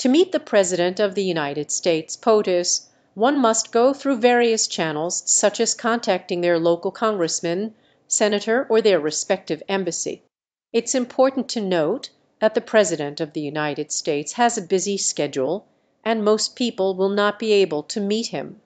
To meet the President of the United States, POTUS, one must go through various channels, such as contacting their local congressman, senator, or their respective embassy. It's important to note that the President of the United States has a busy schedule, and most people will not be able to meet him.